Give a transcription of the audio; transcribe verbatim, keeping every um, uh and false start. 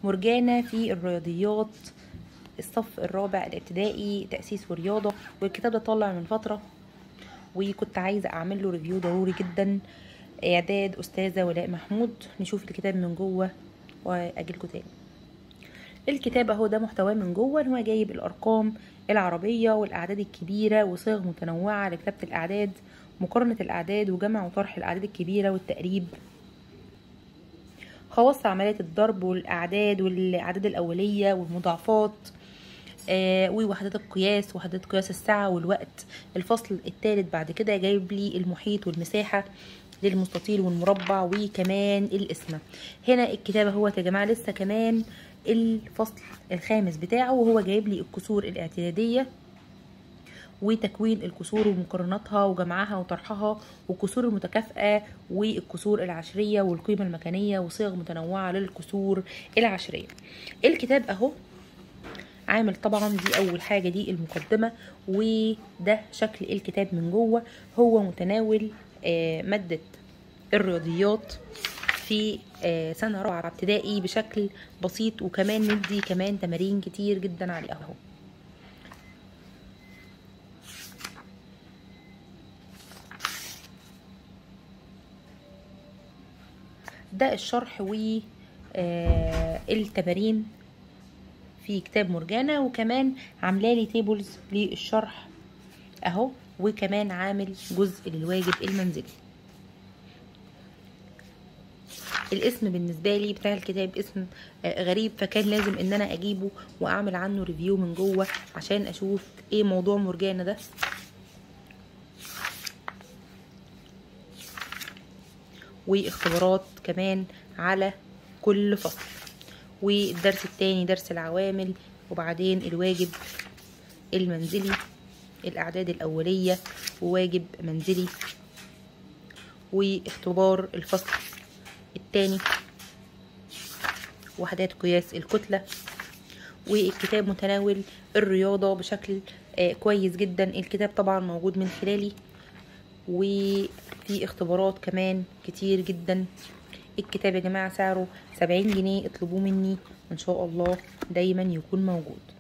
مرجانة في الرياضيات الصف الرابع الابتدائي تأسيس ورياضة. والكتاب ده طالع من فترة وكنت عايزة اعمل له ريفيو ضروري جدا. اعداد استاذة ولاء محمود. نشوف الكتاب من جوه واجيلكوا تاني. الكتاب اهو ده محتواه من جوه، ان هو جايب الارقام العربية والاعداد الكبيرة وصيغ متنوعة لكتابة الاعداد، مقارنة الاعداد وجمع وطرح الاعداد الكبيرة والتقريب، خواص عملية الضرب والاعداد والاعداد الاولية والمضاعفات، آه ووحدات القياس وحدات قياس الساعة والوقت. الفصل الثالث بعد كده جايب لي المحيط والمساحة للمستطيل والمربع وكمان القسمة. هنا الكتابة هو يا جماعة لسه كمان الفصل الخامس بتاعه، وهو جايب لي الكسور الاعتيادية وتكوين الكسور ومقارنتها وجمعها وطرحها، والكسور المتكافئة والكسور العشرية والقيمة المكانية وصيغ متنوعة للكسور العشرية. الكتاب اهو عامل طبعا دي اول حاجة دي المقدمة، وده شكل الكتاب من جوه. هو متناول آه مادة الرياضيات في آه سنة رابعة ابتدائي بشكل بسيط، وكمان ندي كمان تمارين كتير جدا عليه اهو. ده الشرح والتمارين في كتاب مرجانة، وكمان عاملالي تيبلز للشرح اهو، وكمان عامل جزء للواجب المنزلي. الاسم بالنسبه لي بتاع الكتاب اسم غريب، فكان لازم ان انا اجيبه واعمل عنه ريفيو من جوه عشان اشوف ايه موضوع مرجانة ده. واختبارات كمان على كل فصل، والدرس التاني درس العوامل، وبعدين الواجب المنزلي الاعداد الاولية وواجب منزلي واختبار الفصل الثاني وحدات قياس الكتلة. والكتاب متناول الرياضة بشكل آه كويس جدا. الكتاب طبعا موجود من خلالي، وفي اختبارات كمان كتير جدا. الكتاب يا جماعة سعره سبعين جنيه، اطلبوه مني وان شاء الله دايما يكون موجود.